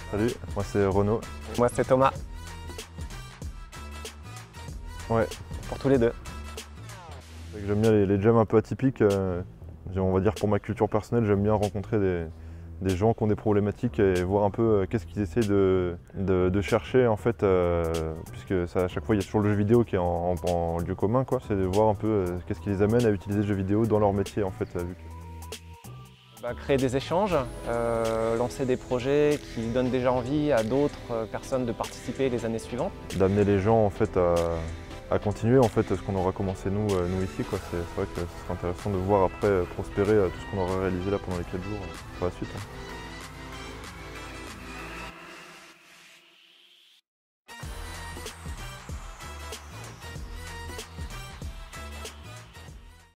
Salut, moi c'est Renaud. Moi c'est Thomas. Ouais. Pour tous les deux. J'aime bien les jams un peu atypiques. On va dire pour ma culture personnelle, j'aime bien rencontrer des gens qui ont des problématiques et voir un peu qu'est-ce qu'ils essaient de chercher en fait, puisque ça, à chaque fois il y a toujours le jeu vidéo qui est en lieu commun, quoi. C'est de voir un peu qu'est-ce qui les amène à utiliser le jeu vidéo dans leur métier en fait. Créer des échanges, lancer des projets qui donnent déjà envie à d'autres personnes de participer les années suivantes. D'amener les gens en fait à continuer en fait ce qu'on aura commencé nous ici, quoi. C'est vrai que ce serait intéressant de voir après prospérer tout ce qu'on aura réalisé là pendant les 4 jours par la suite.